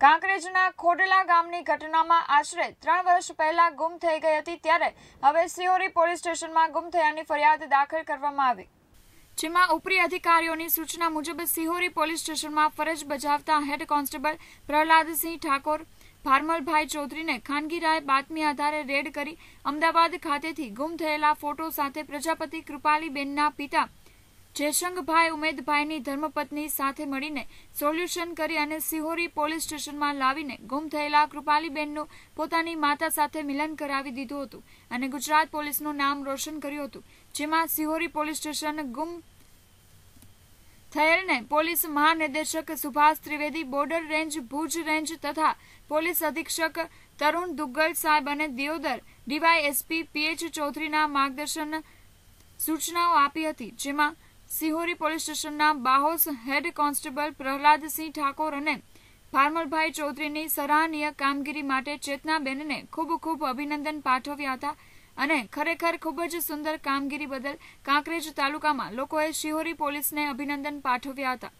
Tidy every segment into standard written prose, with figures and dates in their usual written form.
કાંકરેજના ખોડલા ગામની ઘટનામાં આશરે 3 વર્ષ પહેલા ગુમ થઈ ગઈ હતી, ત્યારે હવે સિહોરી પોલીસ સ્ટેશનમાં ગુમ થયાની ફરિયાદ દાખલ કરવામાં આવી, જેમાં ઉપરી અધિકારીઓની સૂચના મુજબ સિહોરી પોલીસ સ્ટેશનમાં ફરજ બજાવતા હેડ કોન્સ્ટેબલ પ્રહલાદસિંહ ઠાકોર, ભારમલભાઈ ચૌધરીને ખાનગી રાહે બાતમી આધારે રેડ કરી અમદાવાદ ખાતેથી ગુમ થયેલા ફોટો સાથે પ્રજાપતિ કૃપાલીબેનના પિતા જયશંકભાઈ ઉમેદભાઈની ધર્મપત્ની સાથે મળીને સોલ્યુશન કરી અને સિહોરી પોલીસ સ્ટેશનમાં લાવીને ગુમ થયેલા કૃપાલીબેનનું પોતાની માતા સાથે મિલન કરાવી દીધું હતું અને ગુજરાત પોલીસનું નામ રોશન કર્યું હતું, જેમાં સિહોરી પોલીસ સ્ટેશન ગુમ થયેલને પોલીસ મહાનિદેશક Subhash Trivedi, border range Bhuj range તથા પોલીસ અધિક્ષક તરુણ દુગ્ગલ સાહેબ અને દિયોદર ડીવાયએસપી પીએચ ચૌધરીના માર્ગદર્શન સૂચનાઓ આપી હતી, જેમાં સિહોરી પોલીસ સ્ટેશનના બાહોશ હેડ કોન્સ્ટેબલ પ્રહલાદસિંહ ઠાકોર અને ભારમલભાઈ ચૌધરીની સરાહનીય કામગીરી માટે ચેતનાબેનને ખૂબ અભિનંદન પાઠવ્યા હતા અને ખરેખર ખૂબ જ સુંદર કામગીરી બદલ કાંકરેજ તાલુકામાં લોકોએ સિહોરી પોલીસને અભિનંદન પાઠવ્યા હતા.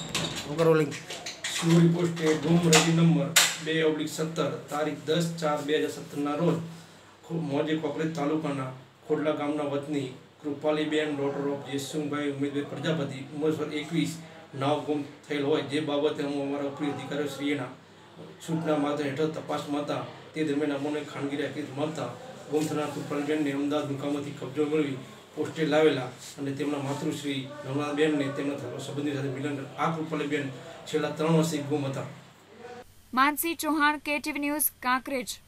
સિહોરી પોસ્ટે ગુમ રજી નંબર 2/17 તારીખ 10/4/2017 રોજ મોજે કાંકરેજ તાલુકાના ખોડલા ગામના વતની કૃપાલીબેન ડોટર ઓફ જયશંકભાઈ ઉમેદભાઈ પ્રજાપતિ ઉંમર 21 નાવ ગુમ થયેલ હોય, જે બાબતે અમારા ઉપરી અધિકારીઓ શ્રીના સૂચના માત્ર હેઠળ તપાસમાં હતા. તે દરમિયાન અમને ખાનગી રાખી મળતા ગુમ થનાર કૃપાલીબેનને અમદાવાદ મુકામેથી કબજો મેળવી પોસ્ટે લાવેલા અને તેમના માતૃશ્રી નર્મદાબેનને તેમના સંબંધી સાથે મિલન. આ કૃપાલીબેન છેલ્લા 3 વર્ષથી ગુમ હતા. Mansi Chauhan, KTV news, Kankrej.